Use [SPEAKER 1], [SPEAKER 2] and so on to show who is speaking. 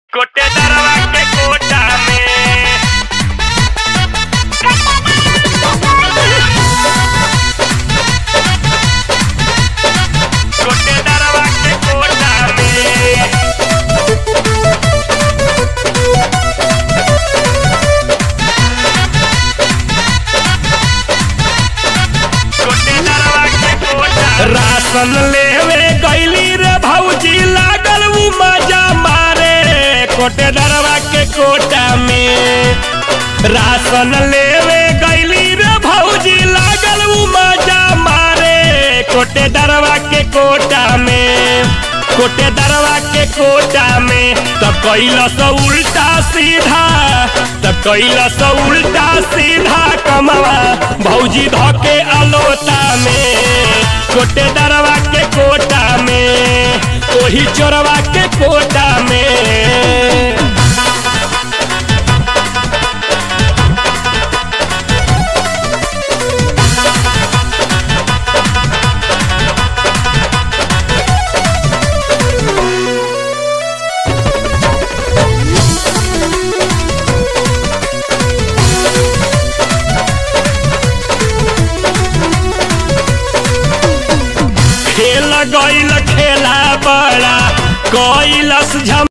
[SPEAKER 1] कोटे दरवा के कोटा में कोटे दरवा के कोटा में कोटे दरवा के कोटा राशन लेवे गईली रे भौजी लागल उ मजा मारे कोटे दरवा के कोटा में राशन लेवे गईली रे भौजी लागल उ मजा मारे कोटे दरवा के कोटा में कोटे दरवा के कोटा में तो कैलस उल्टा सीधा तो कैलस उल्टा सीधा कमवा भौजी धके अलोता में कोटे दरवा के कोटा में ओही चोरवा के कोटा में खेल गईल खेला बड़ा कैलस झम